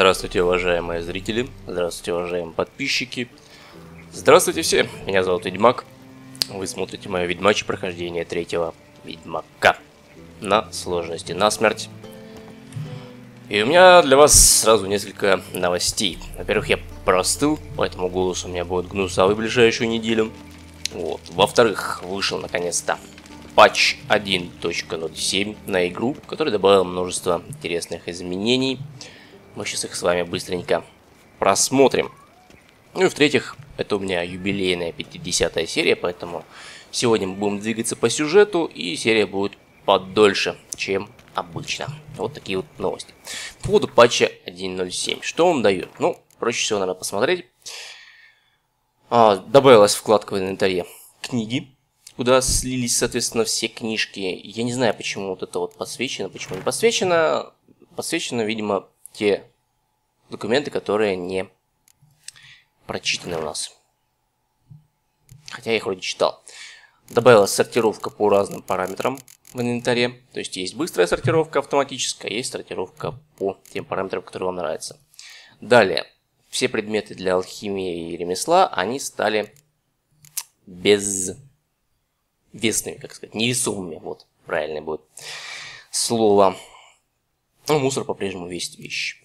Здравствуйте, уважаемые зрители, здравствуйте, уважаемые подписчики, здравствуйте все, меня зовут Ведьмак, вы смотрите мое ведьмачье прохождение третьего Ведьмака на сложности насмерть. И у меня для вас сразу несколько новостей. Во-первых, я простыл, поэтому голос у меня будет гнусавый в ближайшую неделю. Вот. Во-вторых, вышел наконец-то патч 1.07 на игру, который добавил множество интересных изменений. Мы сейчас их с вами быстренько просмотрим. Ну и в-третьих, это у меня юбилейная 50-я серия, поэтому сегодня мы будем двигаться по сюжету, и серия будет подольше, чем обычно. Вот такие вот новости. По поводу патча 1.07. Что он дает? Ну, проще всего, наверное, посмотреть. Добавилась вкладка в инвентаре книги, куда слились, соответственно, все книжки. Я не знаю, почему вот это вот подсвечено, почему не подсвечено. Подсвечено, видимо, те документы, которые не прочитаны у нас. Хотя я их вроде читал. Добавилась сортировка по разным параметрам в инвентаре. То есть есть быстрая сортировка автоматическая, есть сортировка по тем параметрам, которые вам нравятся. Далее, все предметы для алхимии и ремесла, они стали безвесными, как сказать, невесомыми. Вот, правильное будет слово. Ну, мусор по-прежнему весит вещи.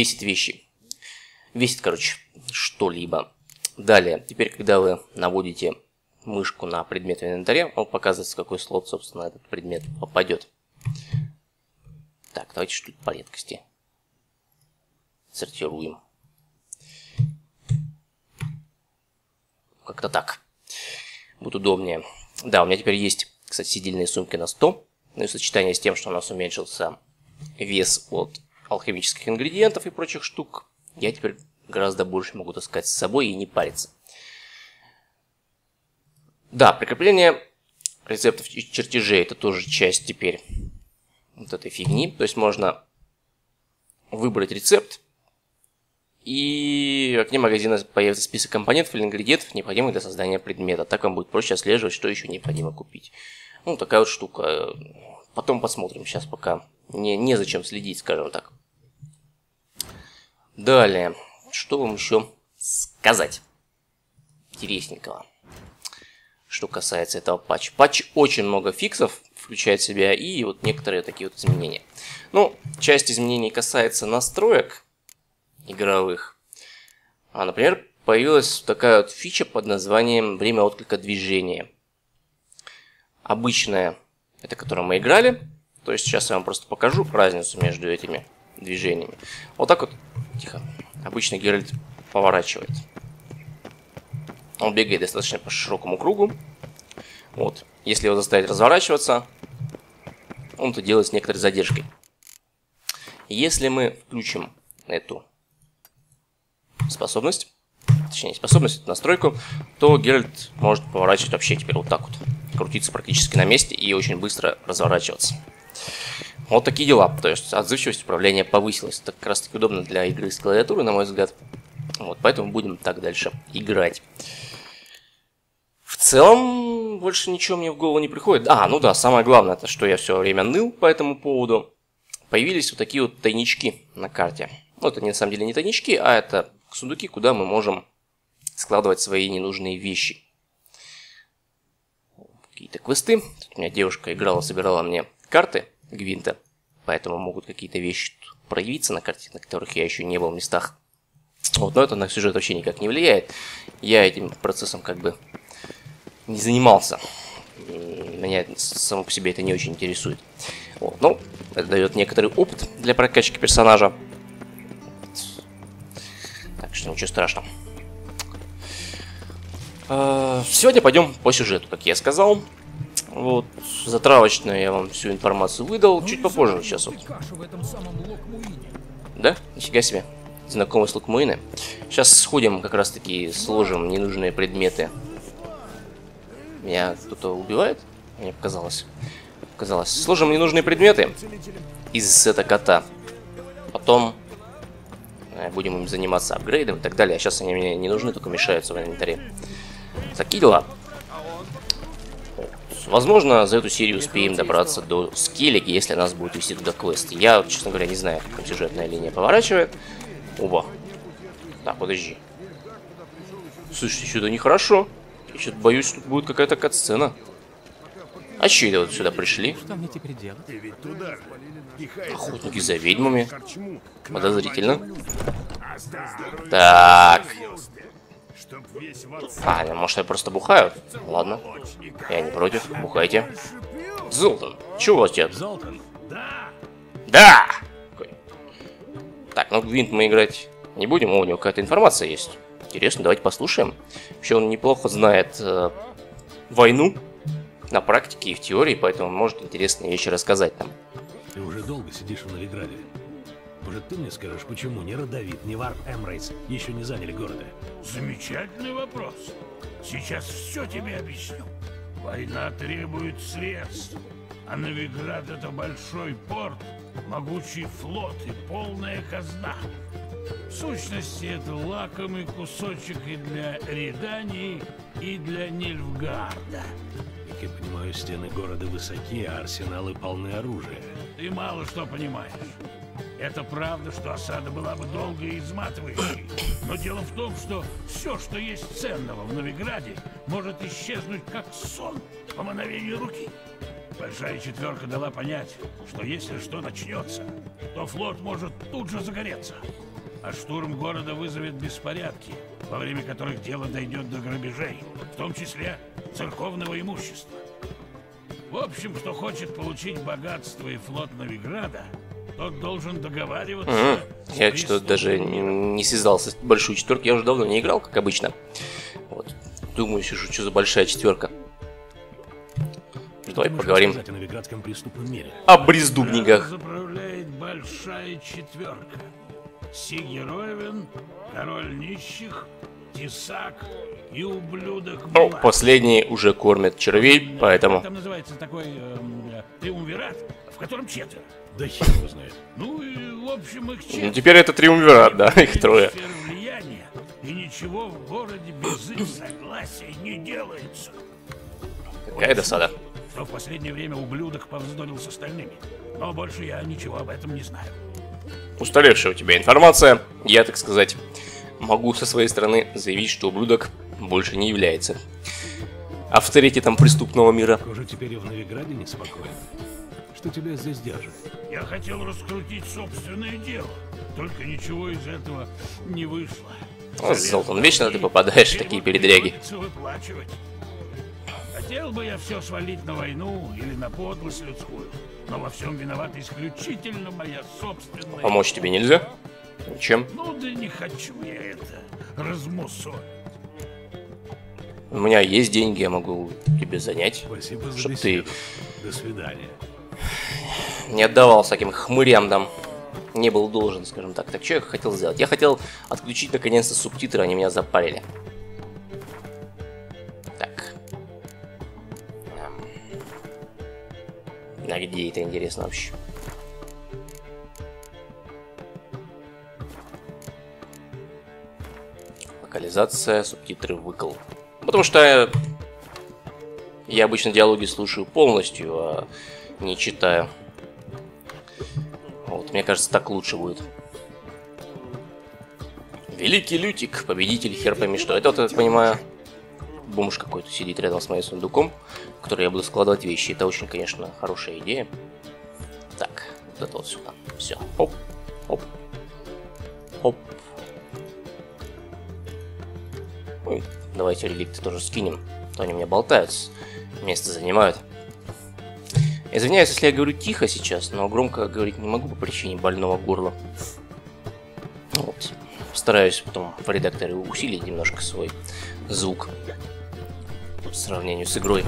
Весит, короче, что-либо. Далее, теперь, когда вы наводите мышку на предмет в инвентаре, он показывает, в какой слот, собственно, этот предмет попадет. Так, давайте что-то по редкости сортируем. Как-то так. Будет удобнее. Да, у меня теперь есть, кстати, сидельные сумки на 100. Ну и сочетание с тем, что у нас уменьшился вес от алхимических ингредиентов и прочих штук, я теперь гораздо больше могу таскать с собой и не париться. Да, прикрепление рецептов и чертежей — это тоже часть теперь вот этой фигни. То есть можно выбрать рецепт, и в окне магазина появится список компонентов или ингредиентов, необходимых для создания предмета. Так вам будет проще отслеживать, что еще необходимо купить. Ну, такая вот штука. Потом посмотрим. Сейчас пока незачем следить, скажем так. Далее. Что вам еще сказать интересненького, что касается этого патча. Патч очень много фиксов включает в себя, и вот некоторые такие вот изменения. Ну, часть изменений касается настроек игровых. Например, появилась такая вот фича под названием время отклика движения. Обычная, это которую мы играли. То есть сейчас я вам просто покажу разницу между этими движениями. Вот так вот, тихо, обычно Геральт поворачивает. Он бегает достаточно по широкому кругу. Вот. Если его заставить разворачиваться, он это делает с некоторой задержкой. Если мы включим эту способность, точнее способность, эту настройку, то Геральт может поворачивать вообще теперь вот так вот. Крутиться практически на месте и очень быстро разворачиваться. Вот такие дела. То есть отзывчивость управления повысилась. Это как раз таки удобно для игры с клавиатуры, на мой взгляд. Вот, поэтому будем так дальше играть. В целом, больше ничего мне в голову не приходит. Ну да, самое главное, это что я все время ныл по этому поводу. Появились вот такие вот тайнички на карте. Ну, это на самом деле не тайнички, а это сундуки, куда мы можем складывать свои ненужные вещи. Какие-то квесты. Тут у меня девушка играла, собирала мне карты Гвинта, поэтому могут какие-то вещи проявиться на карте, на которых я еще не был в местах. Вот, но это на сюжет вообще никак не влияет. Я этим процессом как бы не занимался. Меня само по себе это не очень интересует. Вот, ну, это дает некоторый опыт для прокачки персонажа. Так что ничего страшного. Сегодня пойдем по сюжету, как я сказал. Вот, затравочно я вам всю информацию выдал. Чуть попозже сейчас вот. Да? Нифига себе. Знакомый с Лукмуины. Сейчас сходим, как раз таки сложим ненужные предметы. Меня кто-то убивает? Мне показалось. Сложим ненужные предметы из сета кота. Потом будем им заниматься апгрейдом и так далее. А сейчас они мне не нужны, только мешаются в инвентаре. Такие дела. Возможно, за эту серию успеем добраться до Скеллиги, если нас будет вести туда квест. Я, честно говоря, не знаю, как сюжетная линия поворачивает. Оба. Так, подожди. Слушайте, что-то нехорошо. Я что-то боюсь, что тут будет какая-то катсцена. А че это вот сюда пришли? Что мне теперь делать? Охотники за ведьмами. Подозрительно. Так. А, может, я просто бухаю? Ладно. Я не против. Бухайте. Золтан, чего у вас тут? Золтан? Да! Так, ну Гвинт мы играть не будем, у него какая-то информация есть. Интересно, давайте послушаем. Вообще он неплохо знает войну на практике и в теории, поэтому он может интересные вещи рассказать нам. Ты уже долго сидишь в Новиграде. Может, ты мне скажешь, почему ни Родовид, ни Варп Эмрейс еще не заняли города? Замечательный вопрос. Сейчас все тебе объясню. Война требует средств, а Новиград — это большой порт, могучий флот и полная казна. В сущности, это лакомый кусочек и для Редании, и для Нильфгарда. Как я понимаю, стены города высоки, а арсеналы полны оружия. Ты мало что понимаешь. Это правда, что осада была бы долгой и изматывающей. Но дело в том, что все, что есть ценного в Новиграде, может исчезнуть как сон по мановению руки. Большая четверка дала понять, что если что начнется, то флот может тут же загореться. А штурм города вызовет беспорядки, во время которых дело дойдет до грабежей, в том числе церковного имущества. В общем, кто хочет получить богатство и флот Новиграда, тот должен договариваться. Я что-то даже не связался с большой четверкой. Я уже давно не играл, как обычно. Вот. Думаю, сижу, что за большая четверка. Давай поговорим о новиградском преступном мире. о брездубниках. Заправляет большая четверка. Сигеровин, король нищих, Тесак и ублюдок О, Блад. последний уже кормят червей, поэтому... Там называется такой триумвират, в котором четверо. Да хер его знает. Ну и, в общем, их Ну, четверо. теперь это триумвират, да, их трое. Сфера влияния, и ничего в городе без их согласия не делается. Какая досада. Что в последнее время ублюдок повздорил с остальными. Но больше я ничего об этом не знаю. Устаревшая у тебя информация. Я, так сказать, могу со своей стороны заявить, что ублюдок больше не является авторитетом преступного мира. Похоже, теперь и в Новиграде неспокойно. Что тебя здесь держит? Я хотел раскрутить собственное дело, только ничего из этого не вышло. О, Золтан, вечно ты попадаешь в такие передряги. Приходится выплачивать. Хотел бы я все свалить на войну или на подлость людскую, но во всем виновата исключительно моя собственная... Помочь тебе нельзя? Ничем. Ну да не хочу я это размусолить. У меня есть деньги, я могу тебе занять, Спасибо за чтоб ты беседу. До свидания. не отдавал всяким хмырям там. Не был должен, скажем так. Так что я хотел сделать? Я хотел отключить наконец-то субтитры, они меня запарили. Так. А где это, интересно, вообще? Локализация, субтитры выкл. Потому что я обычно диалоги слушаю полностью, а не читаю. Вот, мне кажется, так лучше будет. Великий Лютик, победитель, хер пойми что. Это, вот, я так понимаю, бомж какой-то сидит рядом с моим сундуком, в который я буду складывать вещи. Это очень, конечно, хорошая идея. Так, вот это вот сюда. Все. Оп, оп, оп. Ой, давайте реликты тоже скинем. А то они у меня болтаются, место занимают. Извиняюсь, если я говорю тихо сейчас, но громко говорить не могу по причине больного горла. Вот. Стараюсь потом в редакторе усилить немножко свой звук по сравнению с игрой.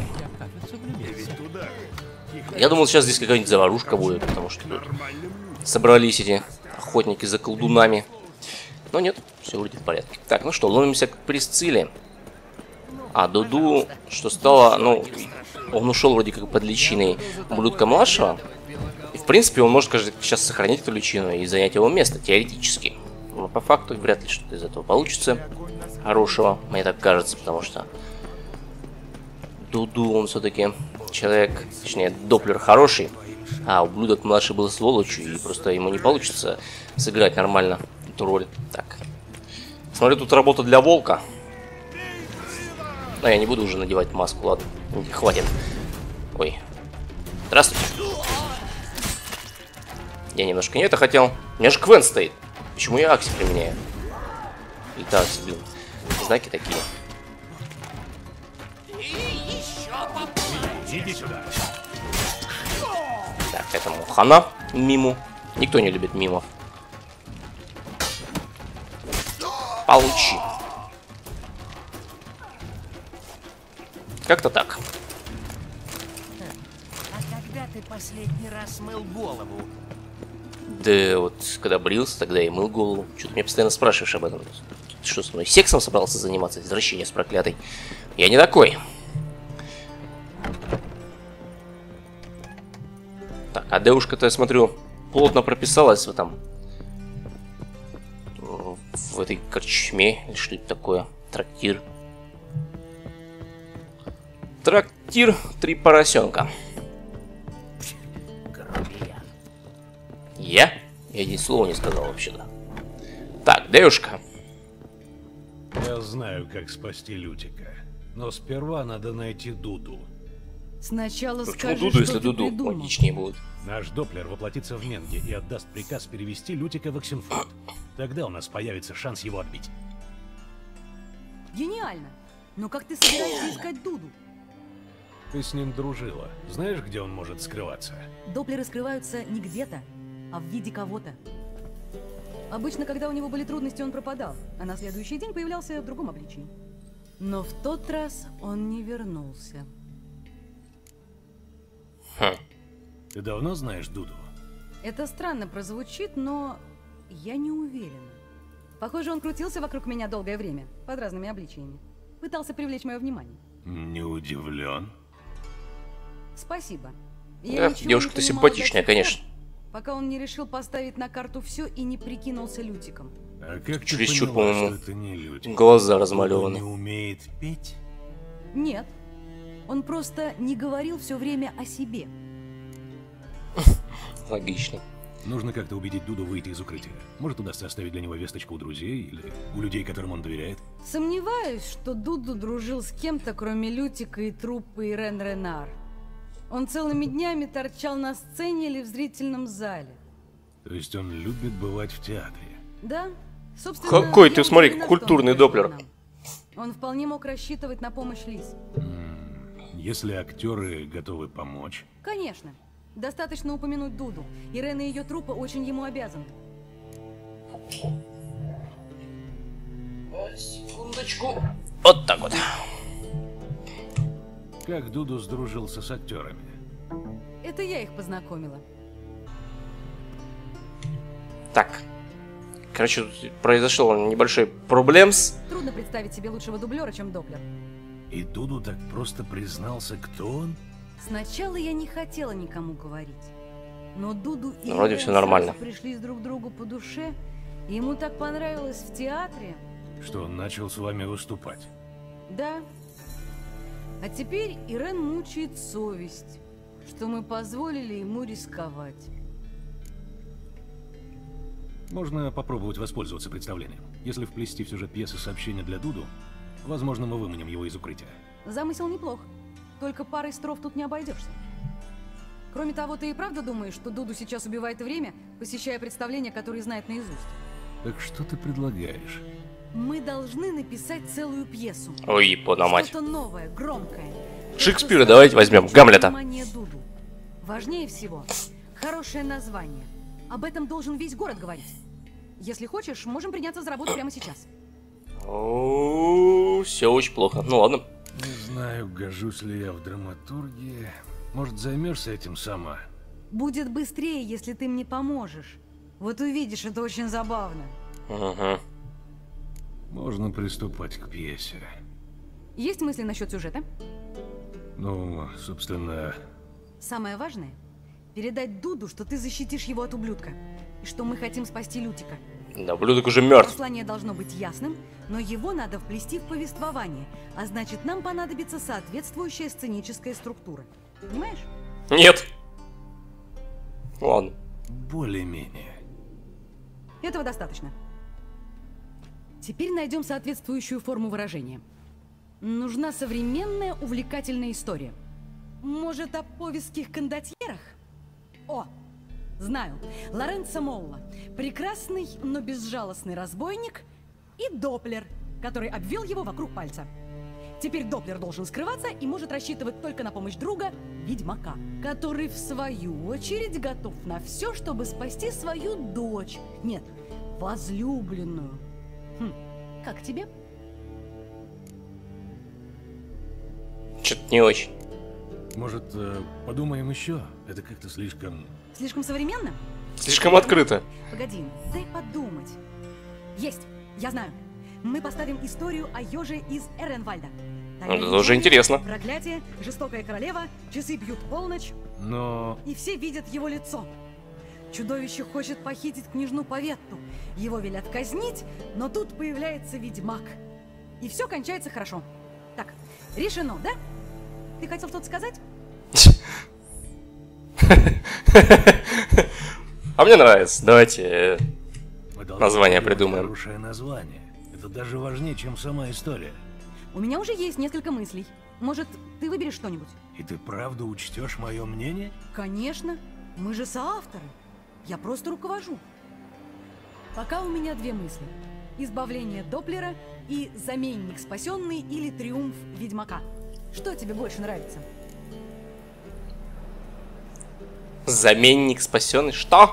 Я думал, сейчас здесь какая-нибудь заварушка будет, потому что тут собрались эти охотники за колдунами. Но нет, все вроде в порядке. Так, ну что, ломимся к Присцилле. А Дуду, что стало, ну, он ушел вроде как под личиной ублюдка младшего. И в принципе он может, кажется, сейчас сохранить эту личину и занять его место, теоретически. Но по факту вряд ли что-то из этого получится хорошего, мне так кажется, потому что Дуду, он все-таки человек, точнее, доплер хороший, а ублюдок младший был сволочью, и просто ему не получится сыграть нормально тролль. Так. Смотрю, тут работа для волка. Но я не буду уже надевать маску, ладно. Хватит. Ой. Здравствуйте. Я немножко не это хотел. У меня же Квен стоит. Почему я Акси применяю? И так, блин. Знаки такие. Иди сюда. Так, этому хана миму. Никто не любит мимов. Получи. Как-то так. А когда ты последний раз мыл голову? Да вот, когда брился, тогда и мыл голову. Что ты меня постоянно спрашиваешь об этом? Ты что, со мной сексом собрался заниматься? Извращенец проклятый. Я не такой. Так, а девушка-то, я смотрю, плотно прописалась в этом... В этой корчме. Или что это такое? Трактир. Трактир 3 поросенка. Я? Я ни слова не сказал вообще-то. Так, девушка. Я знаю, как спасти Лютика. Но сперва надо найти Дуду. Сначала Почему скажи, Дуду, что если ты Дуду придумал. логичнее будет? Наш Доплер воплотится в Менге и отдаст приказ перевести Лютика в Оксенфурт. Тогда у нас появится шанс его отбить. Гениально. Но как ты собираешься искать Дуду? Ты с ним дружила. Знаешь, где он может скрываться? Доплеры скрываются не где-то, а в виде кого-то. Обычно, когда у него были трудности, он пропадал, а на следующий день появлялся в другом обличии. Но в тот раз он не вернулся. Хм. Ты давно знаешь Дуду? Это странно прозвучит, но я не уверена. Похоже, он крутился вокруг меня долгое время, под разными обличиями. Пытался привлечь мое внимание. Не удивлен. Спасибо. Девушка-то симпатичная, конечно. Пока он не решил поставить на карту все и не прикинулся Лютиком. А как ты Чересчур, поняла, по-моему, что это не Лютик? глаза Он размалеваны. не умеет петь? Нет. Он просто не говорил все время о себе. Логично. Нужно как-то убедить Дуду выйти из укрытия. Может, удастся оставить для него весточку у друзей или у людей, которым он доверяет? Сомневаюсь, что Дуду дружил с кем-то, кроме Лютика и труппы Ирен Ренар. Он целыми днями торчал на сцене или в зрительном зале. То есть он любит бывать в театре? Да, собственно, Какой я ты, смотри, уверена, что он культурный пришел доплер. к нам. Он вполне мог рассчитывать на помощь Лиз. Если актеры готовы помочь? Конечно. Достаточно упомянуть Дуду. Ирен и ее труппа очень ему обязаны. Секундочку. Вот так вот. Как Дуду сдружился с актерами? Это я их познакомила. Так. Короче, тут произошел небольшой проблемс. Трудно представить себе лучшего дублера, чем Доплер. И Дуду так просто признался, кто он? Сначала я не хотела никому говорить. Но Дуду и Вроде Ирен всё нормально. сразу пришлись друг другу по душе. И ему так понравилось в театре. Что он начал с вами выступать? Да. А теперь Ирен мучает совесть, что мы позволили ему рисковать. Можно попробовать воспользоваться представлением. Если вплести в сюжет пьесы сообщение для Дуду, возможно, мы выманим его из укрытия. Замысел неплох. Только парой строф тут не обойдешься. Кроме того, ты и правда думаешь, что Дуду сейчас убивает время, посещая представления, которые знает наизусть? Так что ты предлагаешь? Мы должны написать целую пьесу. Ой, япона мать. Что-то новое, громкое. Шекспира давайте возьмем, Гамлета. Внимание Дуду. Важнее всего хорошее название. Об этом должен весь город говорить. Если хочешь, можем приняться за работу прямо сейчас. Все очень плохо. Ну ладно. Не знаю, гожусь ли я в драматургии. Может, займешься этим сама? Будет быстрее, если ты мне поможешь. Вот увидишь, это очень забавно. Угу. Можно приступать к пьесе. Есть мысли насчет сюжета? Ну, собственно, Самое важное — передать Дуду, что ты защитишь его от ублюдка. И что мы хотим спасти Лютика. Да, ублюдок уже мертв. Послание должно быть ясным, но его надо вплести в повествование. А значит, нам понадобится соответствующая сценическая структура. Понимаешь? Нет. Ладно. более-менее. Этого достаточно. Теперь найдем соответствующую форму выражения. Нужна современная увлекательная история. Может, о повестских кондотьерах? О, знаю. Лоренцо Молла. Прекрасный, но безжалостный разбойник и Доплер, который обвел его вокруг пальца. Теперь Доплер должен скрываться и может рассчитывать только на помощь друга, ведьмака, который, в свою очередь, готов на все, чтобы спасти свою дочь. Нет, возлюбленную. Как тебе? Что-то не очень. Может, подумаем еще? Это как-то слишком... Слишком современно? Слишком открыто. Погоди, дай подумать. Есть, я знаю. Мы поставим историю о еже из Эренвальда. Это тоже интересно. Проклятие, жестокая королева, часы бьют полночь. Но... И все видят его лицо. Чудовище хочет похитить княжну Поветту. Его велят казнить, но тут появляется ведьмак. И все кончается хорошо. Так, решено, да? Ты хотел что-то сказать? А мне нравится. Давайте Мы название должны придумаем. Хорошее название. Это даже важнее, чем сама история. У меня уже есть несколько мыслей. Может, ты выберешь что-нибудь? И ты правда учтешь мое мнение? Конечно. Мы же соавторы. Я просто руковожу. Пока у меня две мысли. Избавление Доплера и заменник спасенный или триумф ведьмака. Что тебе больше нравится? Заменник спасенный? Что?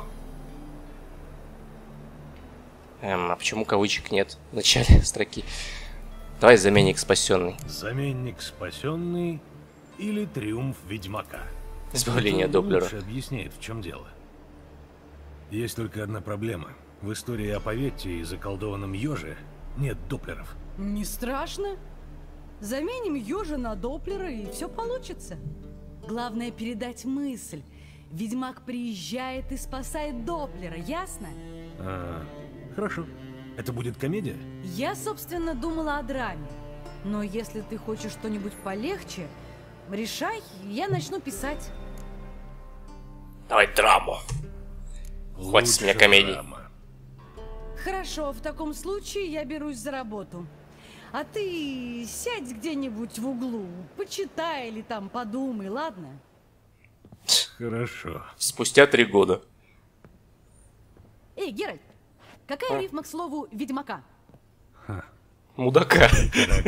А почему кавычек нет в начале строки? Давай заменник спасенный. Заменник спасенный или триумф ведьмака? Избавление Это Доплера. лучше объясняет, в чем дело. Есть только одна проблема. В истории о Поветте и заколдованном еже нет доплеров. Не страшно. Заменим ежа на Доплера, и все получится. Главное передать мысль. Ведьмак приезжает и спасает Доплера, ясно? Хорошо. Это будет комедия? Я, собственно, думала о драме. Но если ты хочешь что-нибудь полегче, решай, я начну писать. Давай драму. Хватит с меня Лучше комедий. драма. Хорошо, в таком случае я берусь за работу. А ты сядь где-нибудь в углу, почитай или там подумай, ладно? Хорошо. Спустя 3 года. Эй, Геральт, какая рифма к слову «ведьмака»? Мудака.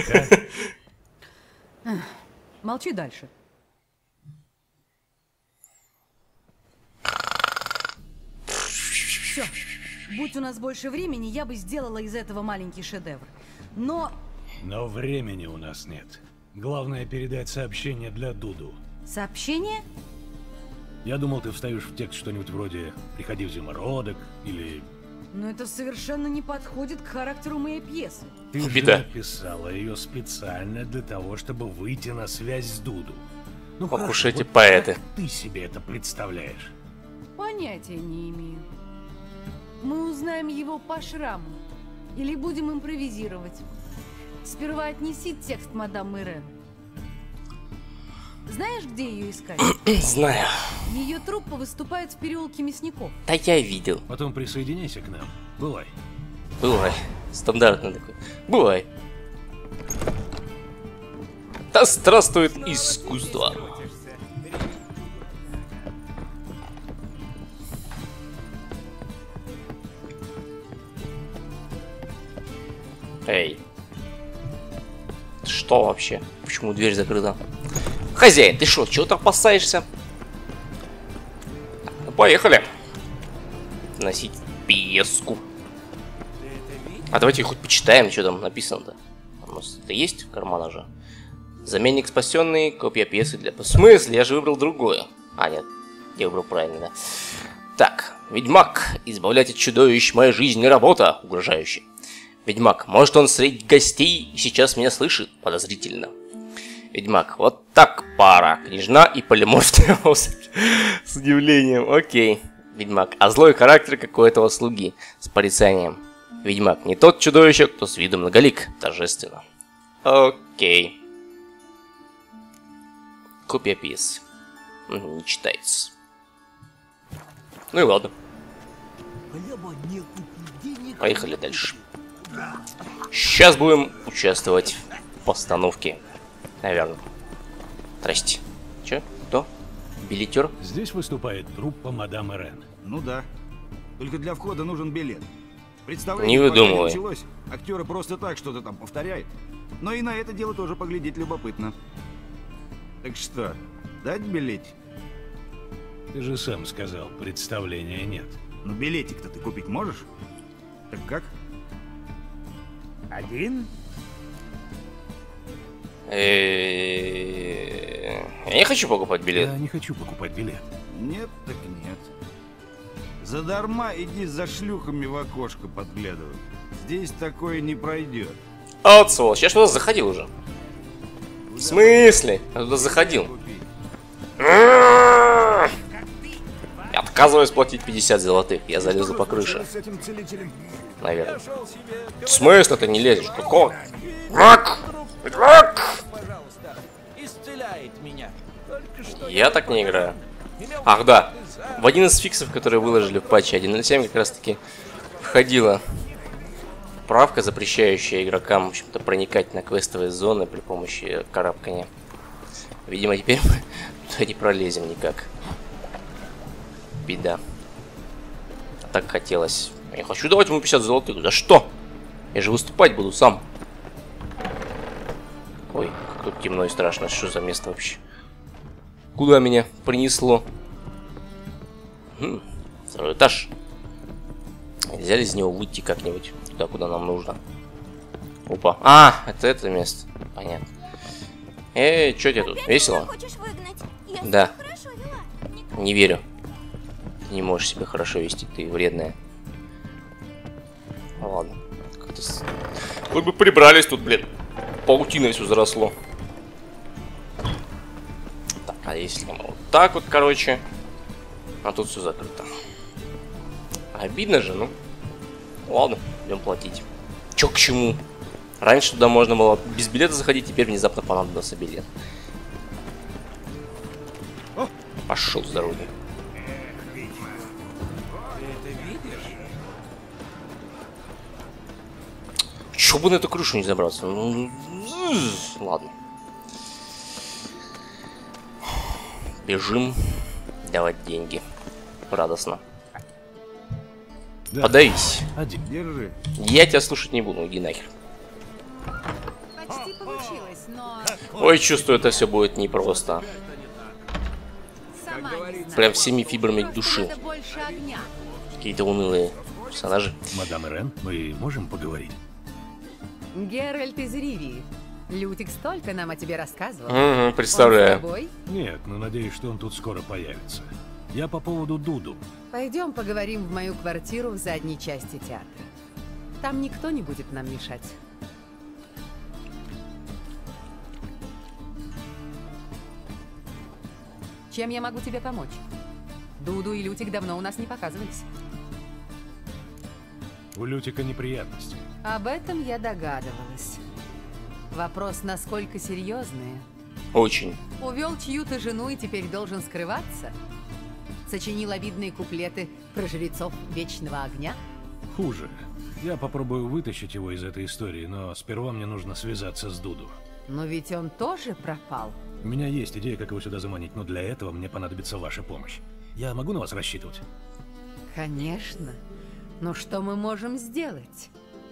Молчи дальше. Все. Будь у нас больше времени, я бы сделала из этого маленький шедевр. Но времени у нас нет. Главное передать сообщение для Дуду. сообщение? Я думал, ты вставишь в текст что-нибудь вроде «Приходи в зимородок» или... Но это совершенно не подходит к характеру моей пьесы. Ты же Беда. написала ее специально для того, чтобы выйти на связь с Дуду. Ну Ох хорошо, уж эти вот поэты. как ты себе это представляешь? Понятия не имею. Мы узнаем его по шраму. Или будем импровизировать. Сперва отнеси текст мадам Мирен. Знаешь, где ее искать? Знаю. Ее труппа выступает в переулке Мясников. Да я видел. Потом присоединяйся к нам. Бывай. Бывай. Стандартно такой. Бывай. Да здравствует искусство. Эй. Что вообще? Почему дверь закрыта? Хозяин, ты что, чего-то опасаешься? Ну, поехали. Носить пьеску. А давайте хоть почитаем, что там написано-то. У нас это есть в карманах же? Заменник спасенный, копия пьесы для... В смысле? Я же выбрал другое. А, нет. Я выбрал правильно, да. Так. Ведьмак. Избавлять от чудовищ. Моя жизнь не работа. Угрожающий. Ведьмак. Может, он среди гостей и сейчас меня слышит? Подозрительно. Ведьмак. Вот так пара. Княжна и полиморф. С удивлением. Окей. Ведьмак. А злой характер какого-то слуги. С порицанием. Ведьмак. Не тот чудовище, кто с виду многолик. Торжественно. Окей. Копия пьесы. Не читается. Ну и ладно. Поехали дальше. Сейчас будем участвовать в постановке. Наверное. Здрасте. Че? Кто? Билетер? Здесь выступает труппа мадам Эрен. Ну да. Только для входа нужен билет. Представление Не пока выдумывай. началось. Актеры просто так что-то там повторяют. Но и на это дело тоже поглядеть любопытно. Так что, дать билетик? Ты же сам сказал, представления нет. Ну билетик-то ты купить можешь? Так как? Один? Я не хочу покупать билет. Я не хочу покупать билет. Нет, так нет. Задарма иди за шлюхами в окошко подглядывай. Здесь такое не пройдет. А вот сволочь, я ж туда заходил уже. В смысле? Я туда заходил. Я отказываюсь платить 50 золотых. Я залезу по крыше. Наверное. В смысле ты не лезешь? Какого? Пожалуйста, исцеляет меня. Только что Я так не играю. Ах да, в один из фиксов, которые выложили в патче 1.07, как раз таки входила правка, запрещающая игрокам, в общем-то, проникать на квестовые зоны при помощи карабкания. Видимо, теперь мы туда не пролезем никак. Беда. А так хотелось. Я хочу давать ему 50 золотых. За что? Я же выступать буду сам. Ой, как тут темно и страшно. Что за место вообще? Куда меня принесло? Второй этаж. Нельзя ли из него выйти как-нибудь туда, куда нам нужно? Опа. А, это место. Понятно. Чё тебе тут? Весело? Да. Не верю. Ты не можешь себя хорошо вести, ты вредная. Ну ладно. Как-то... Хоть бы прибрались тут, блин. Паутиной все заросло. Так, а если мы вот так вот, короче. А тут все закрыто. Обидно же, ну. Ладно, идем платить. Чё к чему? Раньше туда можно было без билета заходить, теперь внезапно понадобился билет. Пошел с дороги. Чё бы на эту крышу не забраться? Ну, ладно. Бежим давать деньги. Радостно. Да. Подавись. Один. Держи. Я тебя слушать не буду, иди нахер. Почти получилось, но Ой, чувствую, это все будет непросто. сама не знаю. Прям всеми фибрами души. Надо больше огня. Какие-то унылые персонажи. Мадам Эрен, мы можем поговорить? Геральт из Ривии. Лютик столько нам о тебе рассказывал. Угу, Он представляю. с тобой? Нет, но надеюсь, что он тут скоро появится. Я по поводу Дуду. Пойдем поговорим в мою квартиру в задней части театра. Там никто не будет нам мешать. Чем я могу тебе помочь? Дуду и Лютик давно у нас не показывались. У Лютика неприятности. Об этом я догадывалась. Вопрос, насколько серьезный. Очень. Увел чью-то жену и теперь должен скрываться? Сочинил обидные куплеты про жрецов Вечного Огня? Хуже. Я попробую вытащить его из этой истории, но сперва мне нужно связаться с Дуду. Но ведь он тоже пропал. У меня есть идея, как его сюда заманить, но для этого мне понадобится ваша помощь. Я могу на вас рассчитывать? Конечно. Но что мы можем сделать?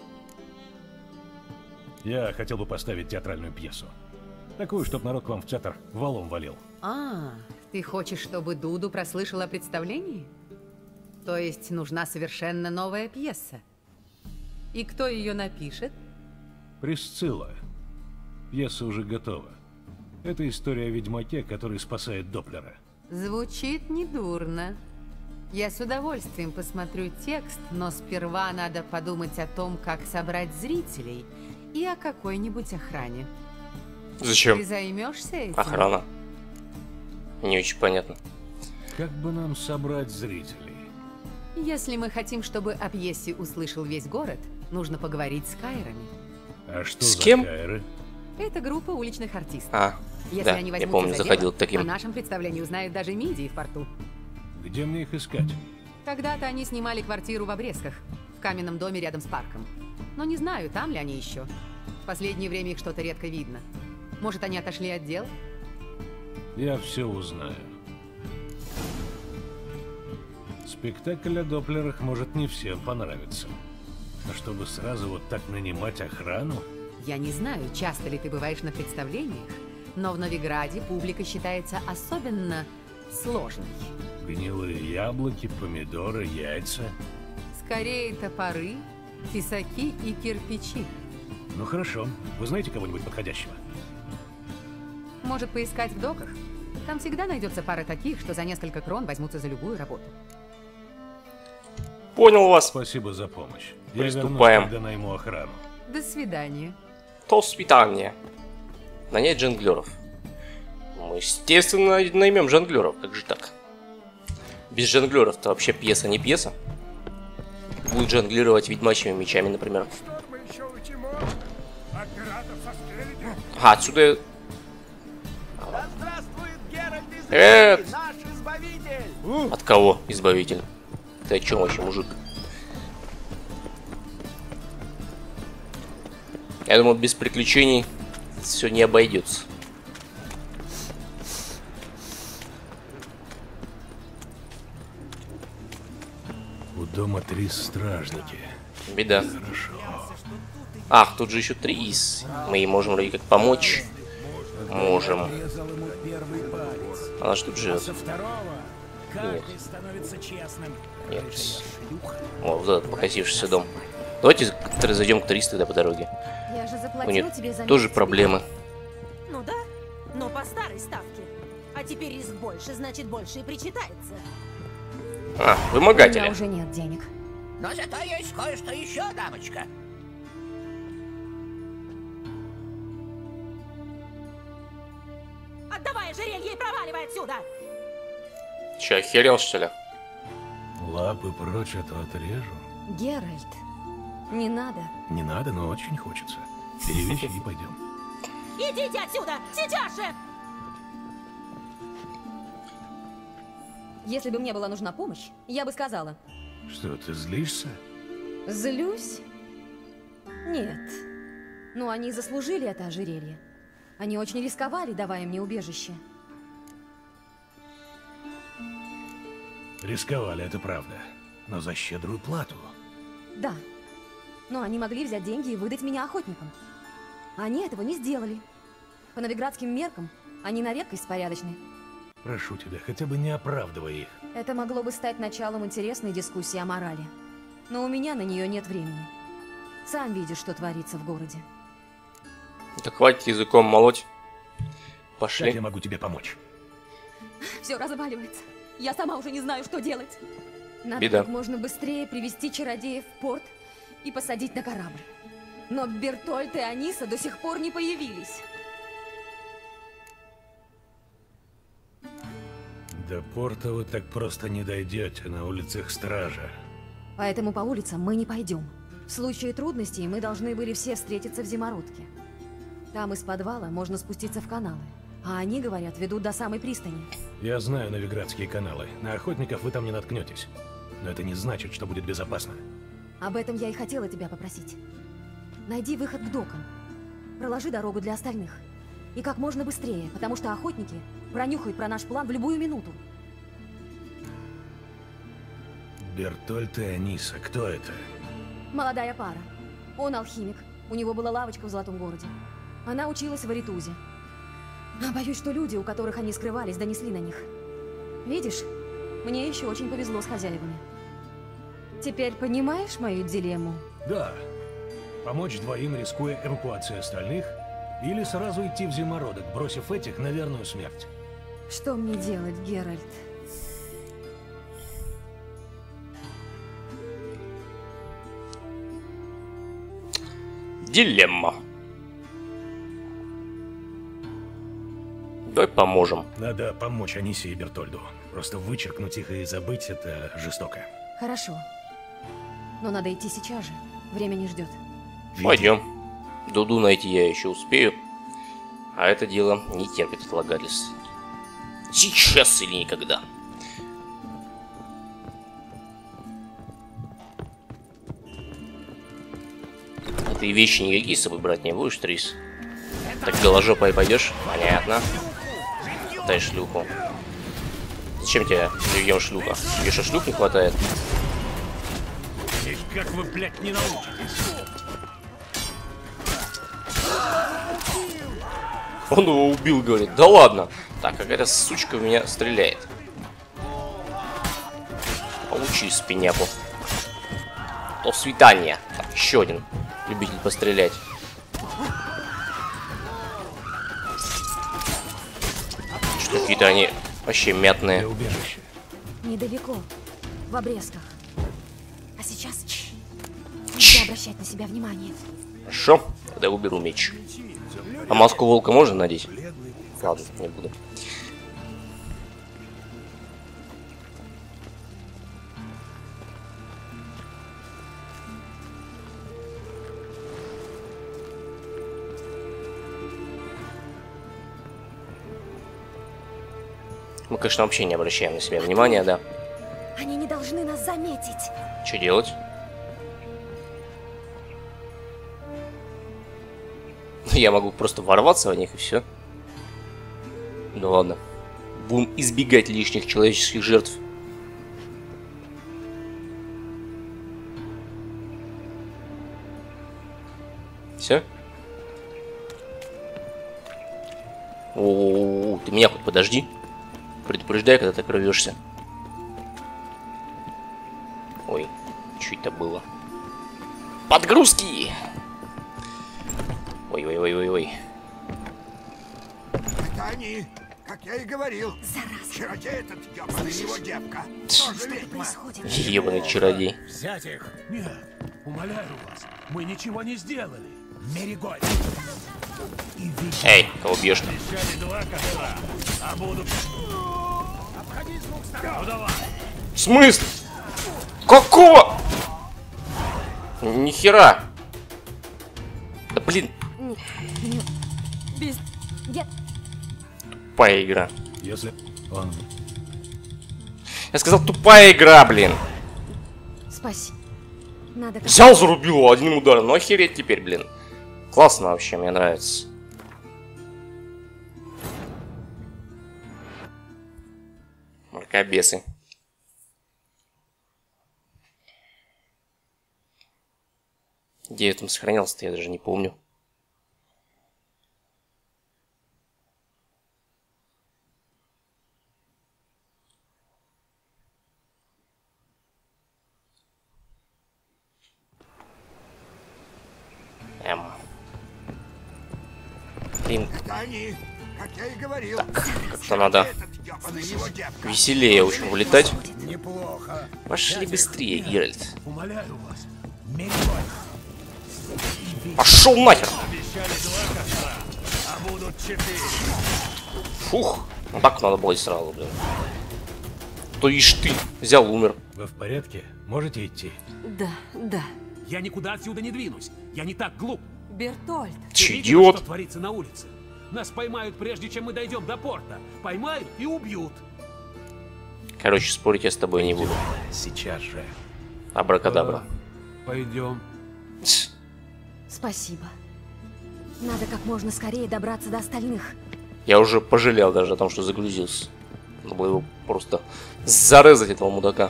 Я хотел бы поставить театральную пьесу. Такую, чтоб народ к вам в театр валом валил. А, ты хочешь, чтобы Дуду прослышал о представлении? То есть нужна совершенно новая пьеса? И кто ее напишет? Присцилла. Пьеса уже готова. Это история о ведьмаке, который спасает Доплера. Звучит недурно. Я с удовольствием посмотрю текст, но сперва надо подумать о том, как собрать зрителей и о какой-нибудь охране. Зачем? Ты займешься этим? Охрана. Не очень понятно. Как бы нам собрать зрителей? Если мы хотим, чтобы о пьесе услышал весь город, нужно поговорить с Кайрами. А что С за кем? Кайры? Это группа уличных артистов. А, Если да, они я возьмутся помню, за заходил дело, к таким. о нашем представлении узнают даже мидии в порту. Где мне их искать? Когда-то они снимали квартиру в Обрезках, в каменном доме рядом с парком. но не знаю, там ли они еще. В последнее время их что-то редко видно. Может, они отошли от дел? Я все узнаю. Спектакль о Доплерах может не всем понравиться. Но чтобы сразу вот так нанимать охрану... Я не знаю, часто ли ты бываешь на представлениях, но в Новиграде публика считается особенно сложной. Гнилые яблоки, помидоры, яйца. Скорее топоры, тесаки и кирпичи. Ну хорошо. Вы знаете кого-нибудь подходящего? Может, поискать в доках? Там всегда найдется пара таких, что за несколько крон возьмутся за любую работу. Понял вас. Спасибо за помощь. Приступаем. Я вернусь, когда найму охрану. До свидания. То свидание. Нанять жонглеров. Мы, естественно, наймем жонглеров. Как же так? Без жонглеров-то вообще пьеса не пьеса. Будет жонглировать ведьмачьими мечами, например. Ага, отсюда... Да здравствует Геральт из Привет! Ривии, наш избавитель! От кого избавитель? Ты о чем вообще, мужик? Я думаю, без приключений все не обойдется. У дома 3 стражники. Беда. Хорошо. Ах, тут же еще 3 из. Мы ей можем вроде как помочь. Можем. Она же тут живет. Нет. Нет. О, вот этот покосившийся дом. Давайте зайдем к 300 тогда по дороге. Я же У заплатила них тебе за тоже месяц. проблемы. Ну да, но по старой ставке. А теперь риск больше, значит больше и причитается. А, У меня вымогатели. уже нет денег. Но зато есть кое-что еще, дамочка. Отдавай ожерелье и проваливай отсюда! Че, охерел, что ли? Лапы прочь, а то отрежу. Геральт, не надо. Не надо, но очень хочется. Перевещи и пойдем. Идите отсюда! Сейчас же! Если бы мне была нужна помощь, я бы сказала. Что, ты злишься? Злюсь? Нет. Но они заслужили это ожерелье. Они очень рисковали, давая мне убежище. Рисковали, это правда. Но за щедрую плату. Да. Но они могли взять деньги и выдать меня охотникам. Они этого не сделали. По новиградским меркам, они на редкость порядочны. Прошу тебя, хотя бы не оправдывай их. Это могло бы стать началом интересной дискуссии о морали. Но у меня на нее нет времени. Сам видишь, что творится в городе. Да хватит языком молоть. Как Пошли. я могу тебе помочь? Все разваливается. Я сама уже не знаю, что делать. Надо Беда. как можно быстрее привести чародеев в порт и посадить на корабль. Но Бертольд и Аниса до сих пор не появились. До порта вы так просто не дойдете, на улицах стража. Поэтому по улицам мы не пойдем. В случае трудностей мы должны были все встретиться в Зимородке. Там из подвала можно спуститься в каналы. А они, говорят, ведут до самой пристани. Я знаю новиградские каналы. На охотников вы там не наткнетесь. Но это не значит, что будет безопасно. Об этом я и хотела тебя попросить. Найди выход к докам. Проложи дорогу для остальных. И как можно быстрее, потому что охотники пронюхают про наш план в любую минуту. Бертольд и Аниса, кто это? Молодая пара. Он алхимик. У него была лавочка в Золотом городе. Она училась в Аритузе. А боюсь, что люди, у которых они скрывались, донесли на них. Видишь, мне еще очень повезло с хозяевами. Теперь понимаешь мою дилемму? Да. Помочь двоим, рискуя эвакуацией остальных, или сразу идти в Зимородок, бросив этих на верную смерть. Что мне делать, Геральт? Дилемма. Давай поможем. Надо помочь Анисе и Бертольду. Просто вычеркнуть их и забыть — это жестоко. Хорошо. Но надо идти сейчас же. Время не ждет. Пойдем. Дуду найти я еще успею. А это дело не терпит отлагательств. Сейчас или никогда. Ты вещи никакие с собой брать не будешь, Трис? Так голожопой пойдешь? Понятно. Дай шлюху. Зачем тебе живьем шлюха? Тебе что, шлюх не хватает? И как вы, блядь, не научитесь? Он его убил, говорит. Да ладно. Так, какая-то сучка в меня стреляет. Получи спиняку. До свидания. Так, еще один любитель пострелять. Что какие-то они вообще мятные. Убежище. Недалеко, в обрезках. А сейчас нельзя обращать на себя внимание. Хорошо, тогда уберу меч. А маску волка можно надеть? Ладно, не буду. Мы, конечно, вообще не обращаем на себя внимания, да. Они не должны нас заметить. Что делать? Я могу просто ворваться в них и все. Ну ладно. Будем избегать лишних человеческих жертв. Все? О, ты меня хоть подожди. Предупреждай, когда ты прорвешься. Ой, что это было? Подгрузки! Ой-ой-ой-ой-ой. Это они, как я и говорил. Зараза. Чародей этот ёбаный его девка. Тоже ведьма. Происходит. Ебаный чародей. Взять их? Нет, умоляю вас, мы ничего не сделали. Мерегой. Эй, кого бьешь? Обещали 2 костра, а буду... Обходи с 2 сторон. Ну давай. В смысле? Какого? Нихера. Да блин, Без... Я... тупая игра. Если он... Я сказал, тупая игра, блин. Спаси. Надо... Взял, зарубил его одним ударом. Ну охереть теперь, блин. Классно вообще, мне нравится. Мракобесы. Где я там сохранялся-то, я даже не помню. Блин, Это они, как я и говорил. как-то надо Этот ёбаный его девка. веселее, в общем, вылетать. Неплохо. Пошли быстрее, Геральт. Умоляю вас, Мерегой. Пошел нахер! Обещали 2 костра, а будут 4. Фух, ну так надо было и сразу, блин. То ишь ты, взял, умер. Вы в порядке? Можете идти? Да, да. Я никуда отсюда не двинусь. Я не так глуп. Бертольд. Че, Ты видела, идиот? что творится на улице? Нас поймают, прежде чем мы дойдем до порта. Поймают и убьют. Короче, спорить я с тобой не буду. Сейчас же. Абракадабра. Пойдем. Спасибо. Надо как можно скорее добраться до остальных. Я уже пожалел даже о том, что загрузился. Надо было его просто зарезать, этого мудака.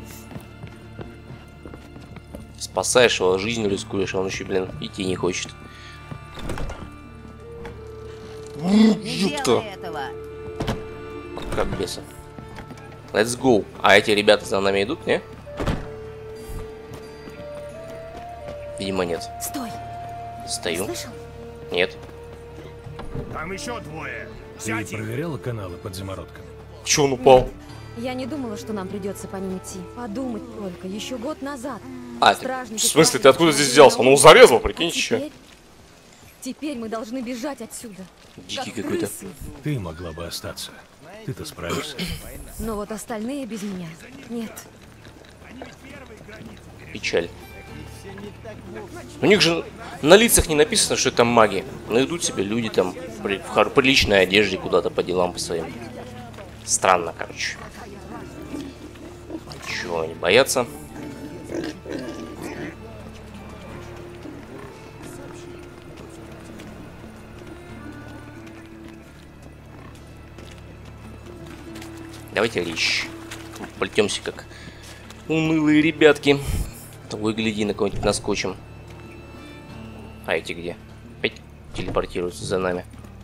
Спасаешь его, жизнью рискуешь, а он еще, блин, идти не хочет. Ёпта. Как беса. Let's go. А эти ребята за нами идут, не? Видимо, нет. Стой! Стою. Слышал? Нет. Там еще 2. Ты Взять их. проверяла каналы под заморозками? Че он упал? Я не думала, что нам придется по ним идти. Подумать только, еще год назад. А, ты, Стражники в смысле, ты спали откуда в здесь ночи взялся? на Он его улице. зарезал, прикинь, А еще. теперь мы должны бежать отсюда. Дикий как какой-то. крысы. Ты могла бы остаться. Ты-то справишься. Но вот остальные без меня. Нет. Печаль. У них же на лицах не написано, что это маги. Но идут себе люди там в приличной одежде куда-то по делам по своим. Странно, короче. Чего они боятся? Давайте речь. Польтемся как унылые ребятки. Того и гляди, на кого-нибудь наскочим. А эти где? Опять телепортируются за нами.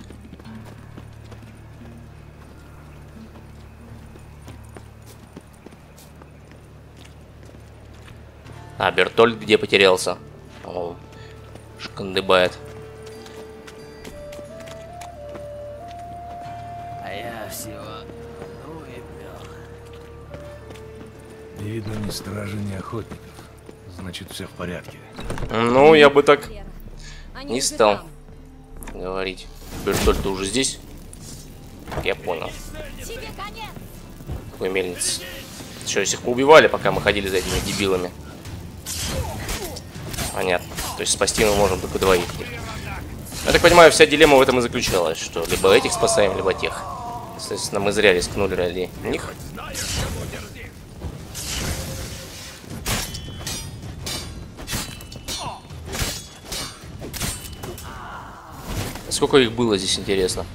А, Бертольд где потерялся? О, шкандыбает. А я всего Видно, ни стражи, ни охотников. Значит, все в порядке. Ну, я бы так Они не уже стал там. говорить. Бертольд, ты уже здесь? Я понял. Тебе конец! Какой мельниц. Что, их поубивали, пока мы ходили за этими дебилами? Понятно. То есть спасти мы можем только двоих. Я так понимаю, вся дилемма в этом и заключалась, что либо этих спасаем, либо тех. Соответственно, мы зря рискнули ради них. Сколько их было здесь, интересно?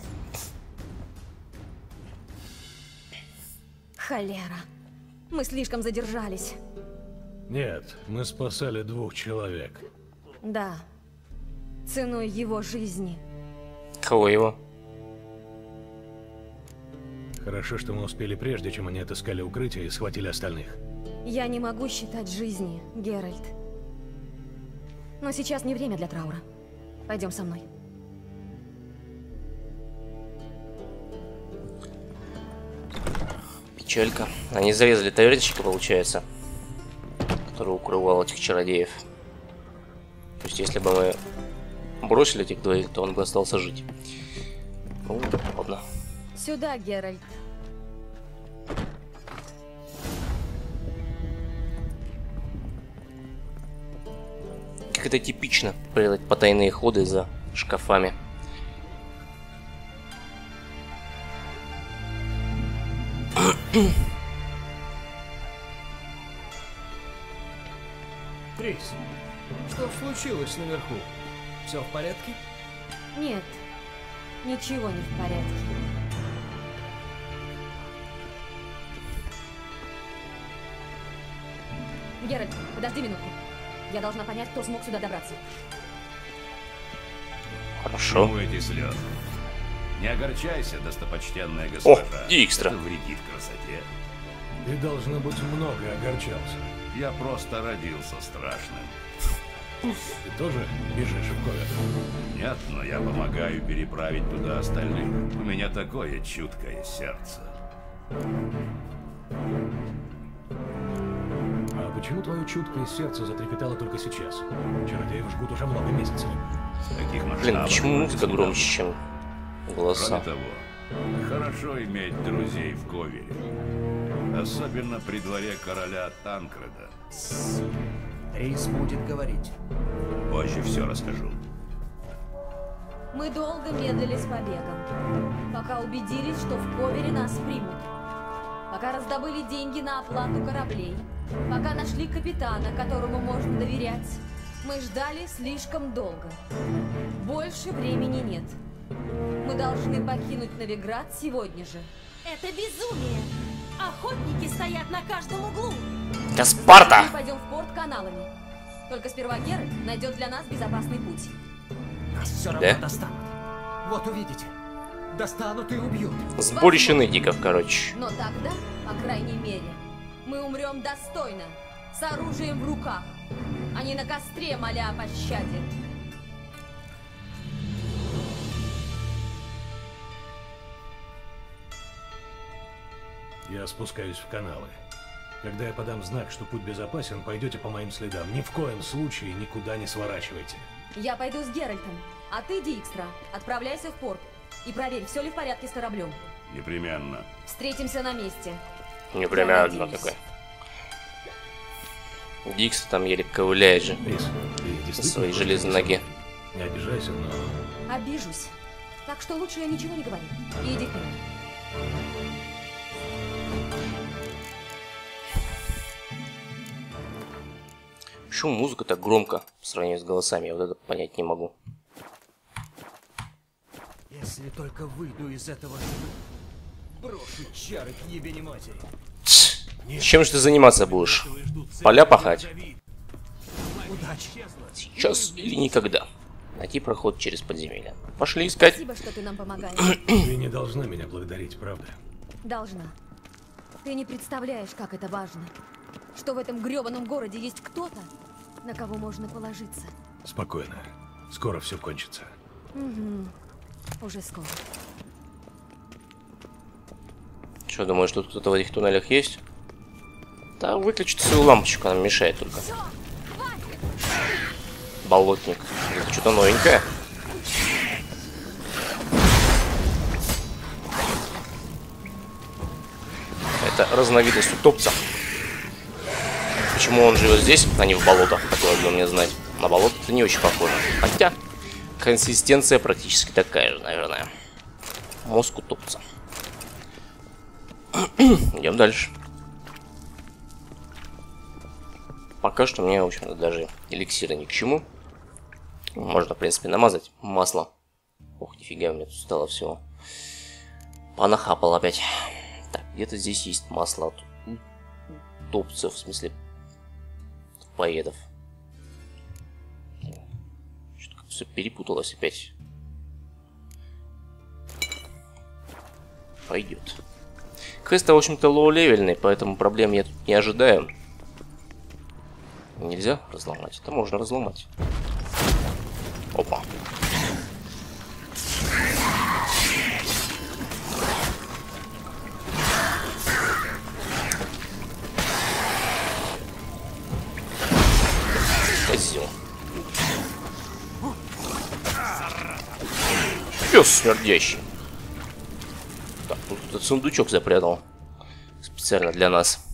Холера. Мы слишком задержались. Нет, мы спасали 2 человек. Да. Ценой его жизни. Кого его? Хорошо, что мы успели прежде, чем они отыскали укрытие и схватили остальных. Я не могу считать жизни, Геральт. Но сейчас не время для траура. Пойдем со мной. Печалька. Они зарезали тавернщика, получается, который укрывал этих чародеев. То есть, если бы мы бросили этих двоих, то он бы остался жить. Ну, ладно. Сюда, Геральт. Как это типично, прятать потайные ходы за шкафами. Трис, что случилось наверху? Все в порядке? Нет, ничего не в порядке. Геральт, подожди минутку. Я должна понять, кто смог сюда добраться. Хорошо. Эти слезы. Не огорчайся, достопочтенная госпожа. О, Дикстра. Это вредит красоте. Ты, должно быть, много огорчался. Я просто родился страшным. Ты тоже бежишь в Ковер? Нет, но я помогаю переправить туда остальных. У меня такое чуткое сердце. А почему твое чуткое сердце затрепетало только сейчас? Чародеев жгут уже много месяцев. Таких Блин, масштабов почему мы музыка не громче, чем голоса? Кроме того, хорошо иметь друзей в Ковере. Особенно при дворе короля Танкреда. Трис будет говорить. Позже все расскажу. Мы долго медлили с побегом, пока убедились, что в Ковере нас примут. Пока раздобыли деньги на оплату кораблей, пока нашли капитана, которому можно доверять. Мы ждали слишком долго. Больше времени нет. Мы должны покинуть Новиград сегодня же. Это безумие! Охотники стоят на каждом углу! Да Спарта! Мы пойдем в порт каналами. Только сперва Геральт найдет для нас безопасный путь. Нас все равно достанут. Вот увидите. Достанут и убьют. Сборище нытиков, короче. Но тогда, по крайней мере, мы умрем достойно, с оружием в руках, а не на костре, моля о пощаде. Я спускаюсь в каналы. Когда я подам знак, что путь безопасен, пойдете по моим следам. Ни в коем случае никуда не сворачивайте. Я пойду с Геральтом, а ты, Дикстра, отправляйся в порт и проверь, все ли в порядке с кораблем. Непременно. Встретимся на месте. Непременно такой. Дикстра там еле ковыляет же. На своей железной ноге. Не обижайся, но... Обижусь. Так что лучше я ничего не говорю. И иди вперед. Почему музыка так громко по сравнению с голосами? Я вот это понять не могу. Если только выйду из этого живым. Брошу чары к ебени матери. Чем же ты заниматься будешь? Поля пахать? Удачи. Сейчас или никогда. Найти проход через подземелье. Пошли искать. Спасибо, что ты нам помогаешь. Ты не должна меня благодарить, правда? Должна. Ты не представляешь, как это важно. Что в этом грёбаном городе есть кто-то, на кого можно положиться. Спокойно. Скоро все кончится. Угу. Уже скоро. Что, думаешь, тут кто-то в этих туннелях есть? Да, выключи свою лампочку, она мешает только. Болотник. Это что-то новенькое. Это разновидность утопца. Почему он живет здесь, а не в болотах, хотелось бы мне знать. На болото это не очень похоже. Хотя, консистенция практически такая же, наверное. Мозг утопца. Идем дальше. Пока что мне, в общем-то, даже эликсира ни к чему. Можно, в принципе, намазать масло. Ох, нифига, у меня тут стало всего. Понахапал опять. Так, где-то здесь есть масло от утопцев, в смысле, поедов. Что-то все перепуталось опять. Пойдет. Квест, в общем-то, лоу-левельный, поэтому проблем я тут не ожидаю. Нельзя разломать? Это можно разломать. Опа. Козел. Пес смердящий. Так, тут этот сундучок запрятал. Специально для нас.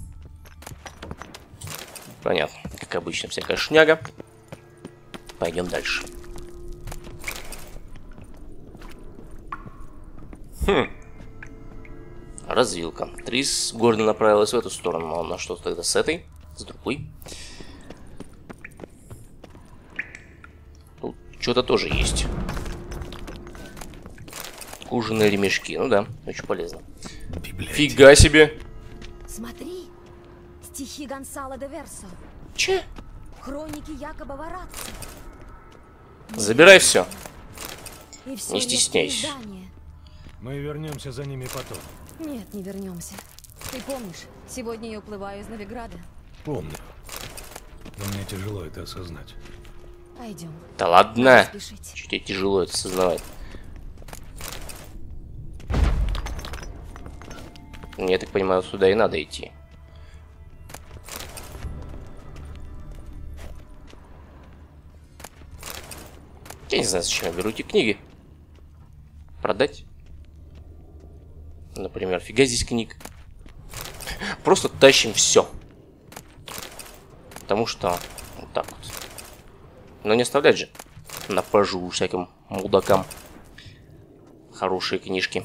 Понятно. Как обычно, всякая шняга. Пойдем дальше. Развилка. Трис гордо направилась в эту сторону. А на что тогда с этой? С другой. Тут что-то тоже есть. Кожаные ремешки. Ну да, очень полезно. Фига себе! Смотри, стихи Гонсало де Версо. Че? Хроники Якоба Варатца. Забирай все. И все не стесняйся. Мы вернемся за ними потом. Нет, не вернемся. Ты помнишь, сегодня я уплываю из Новиграда. Помню. Но мне тяжело это осознать. Пойдем. Да ладно. Чуть тебе тяжело это осознавать. Мне, я так понимаю, сюда и надо идти. Я не знаю, зачем я беру эти книги. Продать? Например, фига здесь книг. Просто тащим все. Потому что вот так вот. Но не оставлять же на пожу всяким мудакам хорошие книжки.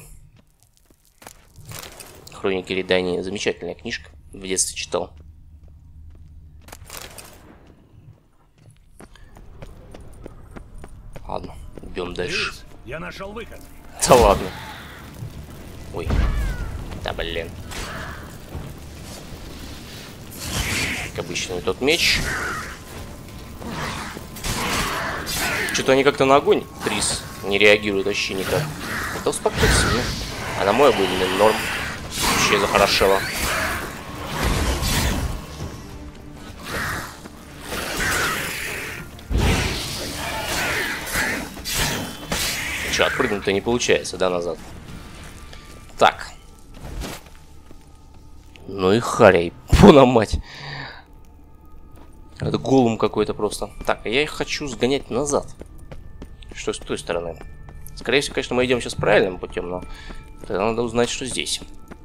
Хроники Редания. Замечательная книжка. В детстве читал. Ладно, идем дальше. Я нашел выход. Да ладно. Ой. Да блин. Как обычно, тот меч. Что-то они как-то на огонь, Трис, не реагируют вообще никак. Это успокойся, ну. А на мой огонь норм. Вообще захорошело. Че, отпрыгнуть-то не получается, да, назад? Так. Ну и харей, пуна мать. Это голум какой-то просто. Так, а я их хочу сгонять назад. Что с той стороны? Скорее всего, конечно, мы идем сейчас правильным путем, но тогда надо узнать, что здесь.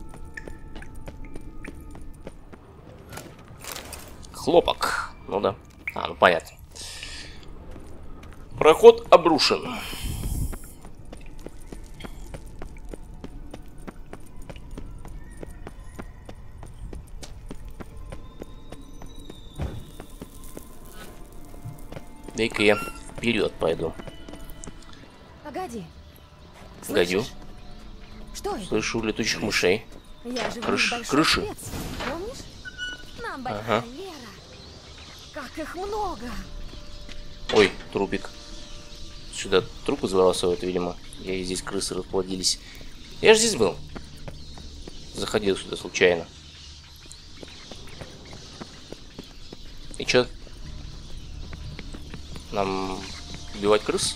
Хлопок. Ну да. А, ну понятно. Проход обрушен. Дай-ка я вперед пойду. Погоди. Годю. Что это? Слышу летучих мышей. Я живу в большой Крыши. Швеции, помнишь? Нам большая Ага. Лера. Как их много. Ой, трупик. Сюда трупы забрасывают, видимо. И здесь крысы расплодились. Я же здесь был. Заходил сюда случайно. И чё? Нам убивать крыс?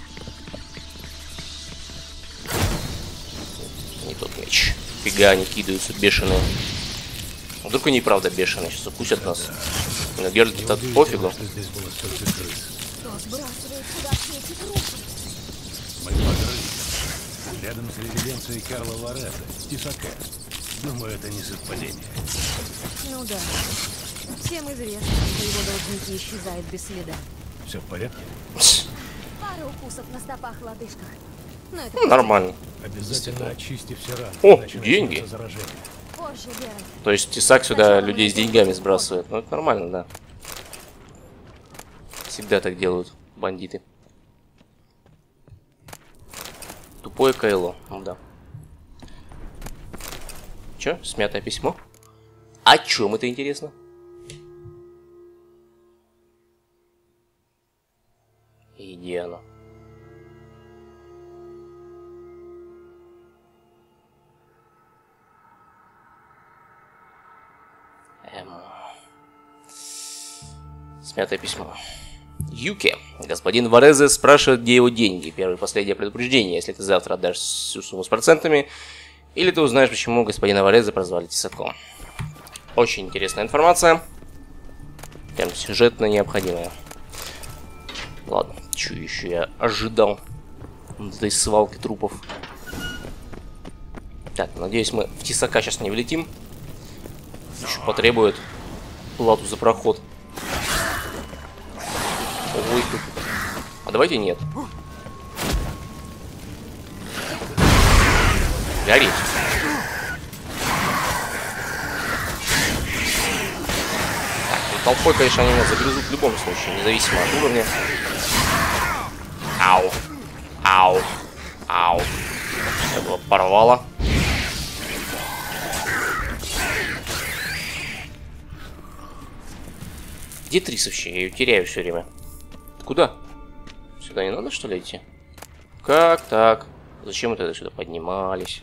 Не тот меч. Фига, они кидаются бешеные. Вдруг они и правда бешеные, сейчас укусят нас. На Геральту-то пофигу. Что здесь было столько крыс. Кто сбрасывает сюда все эти трупы? Мы подрыли. Рядом с резиденцией Карла Лоретто, Тесаке. Думаю, это не совпадение. Ну да. Всем известно, что его должники исчезают без следа. Все в порядке? Пара укусов на стопах, лодыжках. Но это Ну, нормально. Обязательно очисти все раны. О, иначе деньги. начнется заражение. позже, Геральт. То есть Тесак сюда людей с деньгами сбрасывает. Ну это нормально, да. Всегда так делают бандиты. Тупое Кайло, ну да. Чё? Смятое письмо? О чем это интересно? И где оно? Смятое письмо. Юке. Господин Варезе спрашивает, где его деньги. Первое и последнее предупреждение. Если ты завтра отдашь всю сумму с процентами, или ты узнаешь, почему господина Варезе прозвали Тесаком. Очень интересная информация. Прям сюжетно необходимая. Ладно, что еще я ожидал от этой свалки трупов. Так, надеюсь, мы в Тесака сейчас не влетим. Еще потребует плату за проход. Ой, тут. А давайте нет. Горит. Так, ну, толпой, конечно, они нас загрызут в любом случае, независимо от уровня. Ау. Ау. Ау. Этого порвало. Где Трис вообще? Я ее теряю все время. Куда? Сюда не надо, что ли, идти? Как так? Зачем мы тогда сюда поднимались?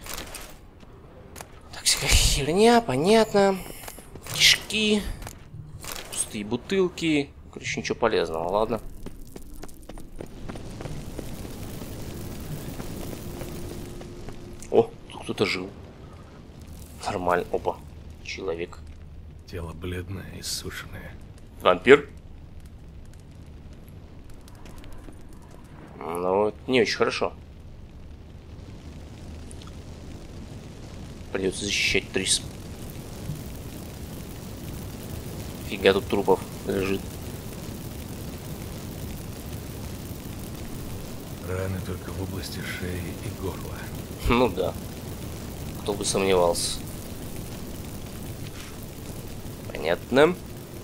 Так, всякая херня, понятно. Кишки. Пустые бутылки. Короче, ничего полезного, ладно. О, тут кто-то жил. Нормально. Опа. Человек. Тело бледное, иссушенное. Вампир? Ну, не очень хорошо. Придется защищать Трис. Фига тут трупов лежит. Раны только в области шеи и горла. Ну да. Кто бы сомневался. Понятно.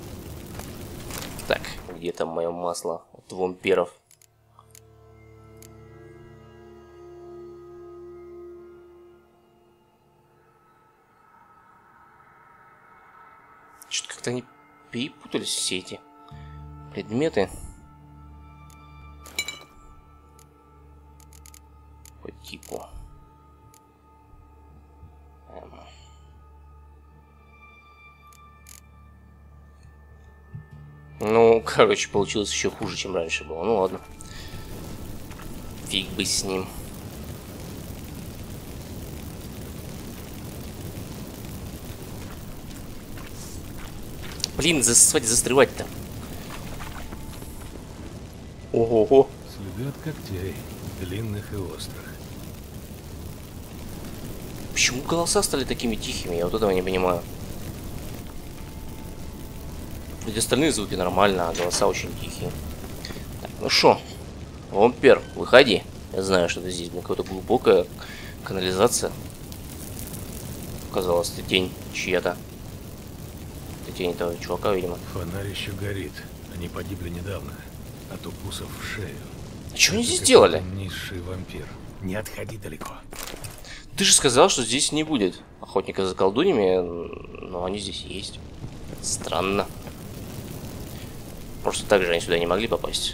Так, где там мое масло от вампиров? Что-то как-то они перепутались все эти предметы. По типу. Ну, короче, получилось еще хуже, чем раньше было. Ну ладно. Фиг бы с ним. Блин, застревать-то. Ого-го. Следы от когтей, длинных и острых. Почему голоса стали такими тихими? Я вот этого не понимаю. Ведь остальные звуки нормально, а голоса очень тихие. Так, ну шо, вампир, выходи. Я знаю, что ты здесь, какая-то глубокая канализация. Казалось, это тень чья-то. Это тень этого чувака, видимо. Фонарь еще горит. Они погибли недавно. От укусов в шею. А что они здесь делали? Низший вампир. Не отходи далеко. Ты же сказал, что здесь не будет охотника за колдуньями, но они здесь есть. Странно. Просто так же они сюда не могли попасть.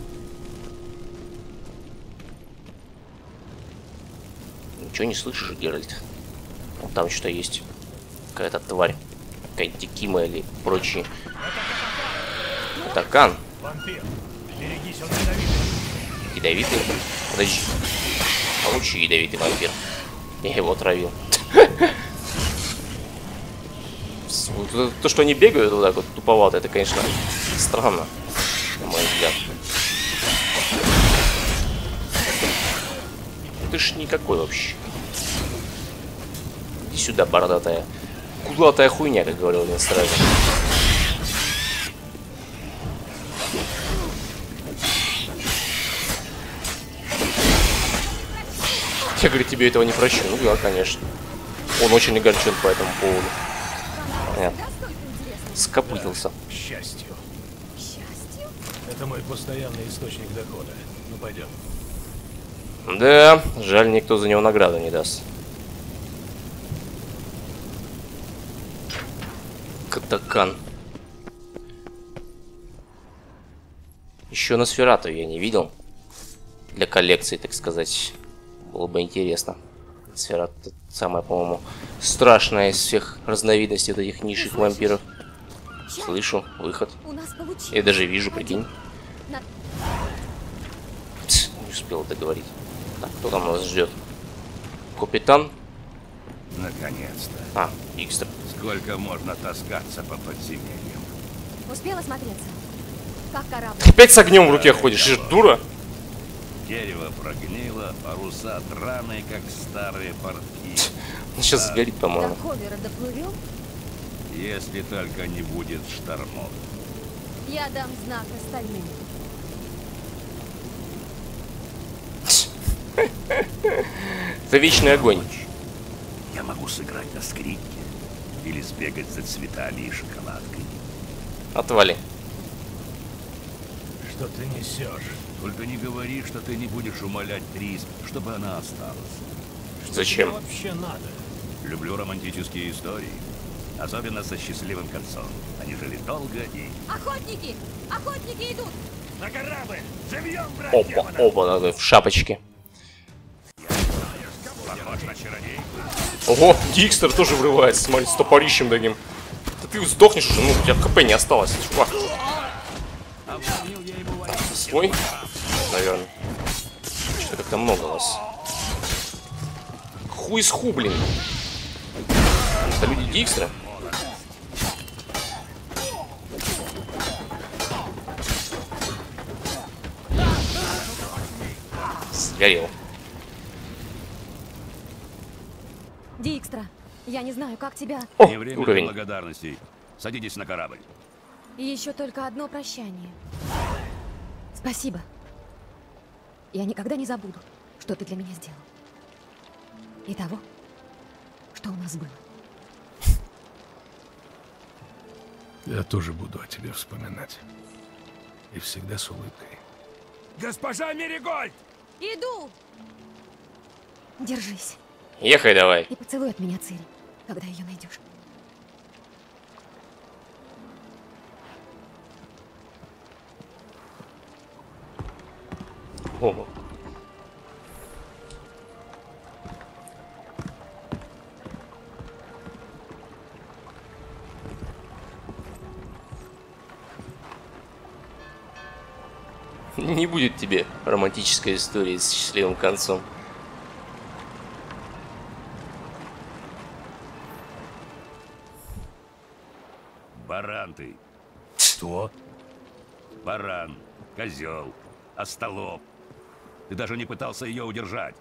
Ничего не слышишь, Геральт? Вот там что-то есть. Какая-то тварь. Какая-то Текима или прочие. Атакан. Вампир, берегись, он ядовитый. Ядовитый? Подожди. Получи ядовитый вампир. Я его отравил. То, что они бегают вот так вот туповато, это, конечно, странно, на мой взгляд. Ты ж никакой вообще. Иди сюда, бородатая. Кудлатая хуйня, как говорил один стражник. Я, говорю, тебе этого не прощу. Ну да, конечно. Он очень огорчен по этому поводу. Понятно. Скопытился. К счастью. Это мой постоянный источник дохода. Ну, пойдем. Да, жаль, никто за него награду не даст. Катакан. Еще Носферату я не видел. Для коллекции, так сказать. Было бы интересно. Носферату самая, по-моему, страшная из всех разновидностей вот этих низших вампиров. Слышу выход. Я даже вижу, прикинь. Не успел договорить. Так, кто там нас ждет? Капитан? Наконец-то. А, Икстер. Сколько можно таскаться по подземельям? Успела смотреться? Как корабль? Опять с огнем в руке ходишь, ты ж дура. Дерево прогнило, паруса драные, как старые портки. Сейчас сгорит, по-моему. До Ховера доплывем? Если только не будет штормов. Я дам знак остальным. Это вечный огонь. Я могу сыграть на скрипке или сбегать за цветами и шоколадкой. Отвали. Что ты несешь? Только не говори, что ты не будешь умолять Трис, чтобы она осталась. Зачем? Что вообще надо? Люблю романтические истории. Особенно со счастливым концом. Они жили долго и... Охотники! Охотники идут! На корабль! Живьем, брат! Опа, опа, надо в шапочке. Похож на чародейку. Ого, Дикстер тоже врывается, смотри, с топорищем таким. Да ты сдохнешь уже, ну, у тебя ХП не осталось, чувак. Свой? Наверное. Что-то как-то много у вас. Хуй с ху, блин. Это люди Дикстера? Сгорел. Дикстра, я не знаю, как тебя... О, Не время уровень. для благодарностей. Садитесь на корабль. И еще только одно прощание. Спасибо. Я никогда не забуду, что ты для меня сделал. И того, что у нас было. Я тоже буду о тебе вспоминать. И всегда с улыбкой. Госпожа Меригольд! Иду! Держись. Ехай давай. И поцелуй от меня Цири, когда ее найдешь. Ого. Не будет тебе романтической истории с счастливым концом. Баран ты. Что? Баран, козел, остолоп. Ты даже не пытался ее удержать.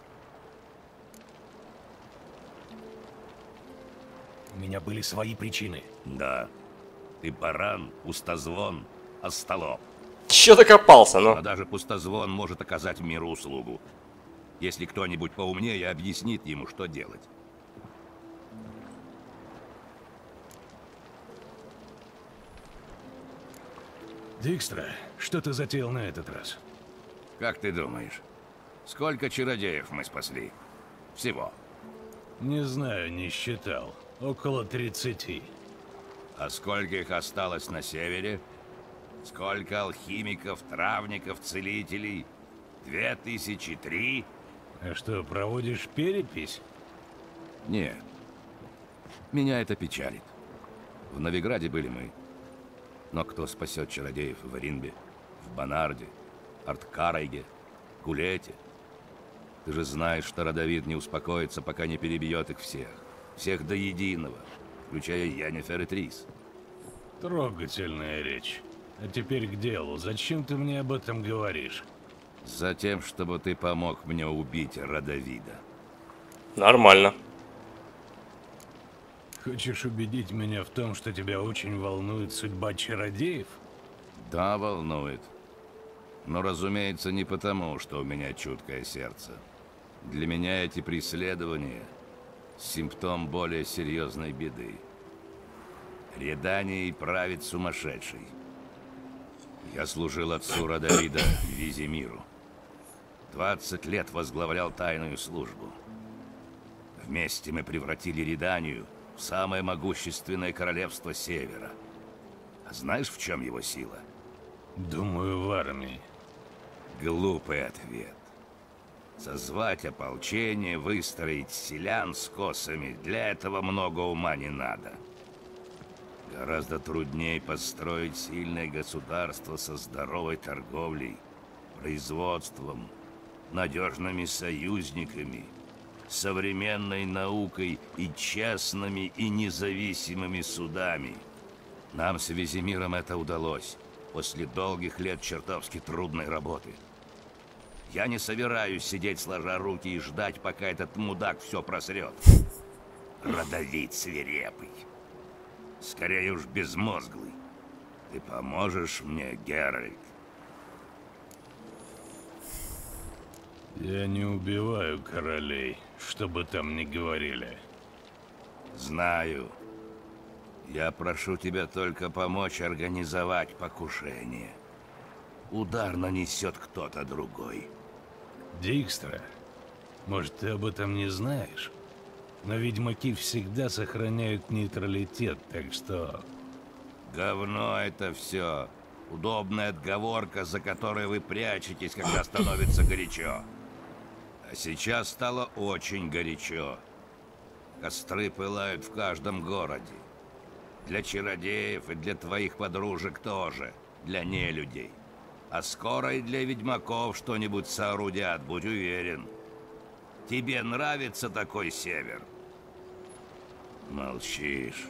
У меня были свои причины. Да. Ты баран, пустозвон, остолоп. Чё докопался, ну? А даже пустозвон может оказать миру услугу. Если кто-нибудь поумнее объяснит ему, что делать. Дикстра, что ты затеял на этот раз? Как ты думаешь, сколько чародеев мы спасли? Всего. Не знаю, не считал. Около 30. А сколько их осталось на севере? Сколько алхимиков, травников, целителей? 2003? А что, проводишь перепись? Нет. Меня это печалит. В Новиграде были мы. Но кто спасет чародеев в Ринбе, в Банарде, Арткарайге, Гулете? Ты же знаешь, что Радовид не успокоится, пока не перебьет их всех. Всех до единого, включая Йеннифер и Трис. Трогательная речь. А теперь к делу. Зачем ты мне об этом говоришь? Затем, чтобы ты помог мне убить Радовида. Нормально. Хочешь убедить меня в том, что тебя очень волнует судьба чародеев? Да, волнует. Но, разумеется, не потому, что у меня чуткое сердце. Для меня эти преследования – симптом более серьезной беды. Реданией правит сумасшедший. Я служил отцу Радовида Визимиру. 20 лет возглавлял тайную службу. Вместе мы превратили Реданию в самое могущественное королевство Севера. А знаешь, в чем его сила? Думаю, в армии. Глупый ответ. Созвать ополчение, выстроить селян с косами – для этого много ума не надо. Гораздо труднее построить сильное государство со здоровой торговлей, производством, надежными союзниками, современной наукой и честными и независимыми судами. Нам с Визимиром это удалось после долгих лет чертовски трудной работы. Я не собираюсь сидеть сложа руки и ждать, пока этот мудак все просрет. Радовид свирепый. Скорее уж безмозглый. Ты поможешь мне, Геральт? Я не убиваю королей, что бы там ни говорили. Знаю. Я прошу тебя только помочь организовать покушение. Удар нанесет кто-то другой. Дикстра, может, ты об этом не знаешь? Но ведьмаки всегда сохраняют нейтралитет, так что... Говно это все. Удобная отговорка, за которой вы прячетесь, когда становится горячо. А сейчас стало очень горячо. Костры пылают в каждом городе. Для чародеев и для твоих подружек тоже. Для нелюдей. А скоро и для ведьмаков что-нибудь соорудят, будь уверен. Тебе нравится такой север? Молчишь.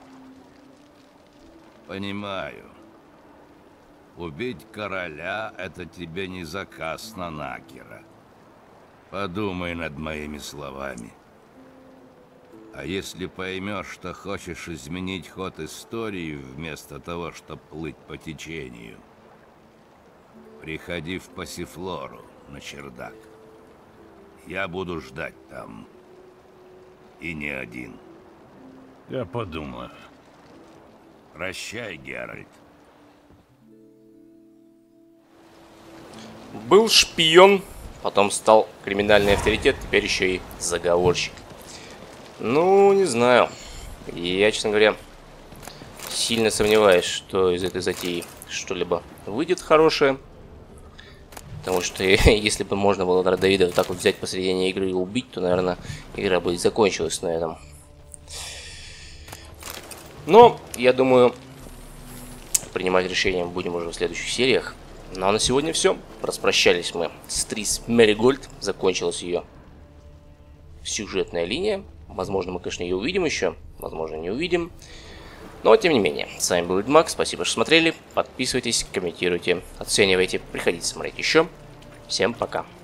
Понимаю. Убить короля — это тебе не заказ на Накера. Подумай над моими словами. А если поймешь, что хочешь изменить ход истории вместо того, чтобы плыть по течению, приходи в Пассифлору на чердак. Я буду ждать там. И не один. Я подумаю. Прощай, Геральт. Был шпион, потом стал криминальный авторитет, теперь еще и заговорщик. Ну, не знаю. Я, честно говоря, сильно сомневаюсь, что из этой затеи что-либо выйдет хорошее. Потому что если бы можно было Радовида вот так вот взять посредине игры и убить, то, наверное, игра бы закончилась на этом. Но, я думаю, принимать решения мы будем уже в следующих сериях. Ну а на сегодня все. Распрощались мы с Трис Меригольд. Закончилась ее сюжетная линия. Возможно, мы, конечно, ее увидим еще. Возможно, не увидим. Но, тем не менее, с вами был Ведьмак. Спасибо, что смотрели. Подписывайтесь, комментируйте, оценивайте. Приходите смотреть еще. Всем пока.